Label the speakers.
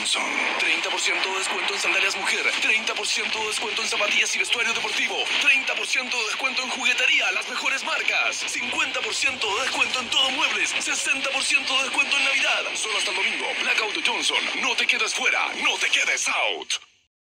Speaker 1: Johnson. 30% de descuento en sandalias mujer, 30% de descuento en zapatillas y vestuario deportivo, 30% de descuento en juguetería, las mejores marcas, 50% de descuento en todo muebles, 60% de descuento en Navidad. Solo hasta el domingo. Blackout de Johnson. No te quedes fuera, no te quedes out.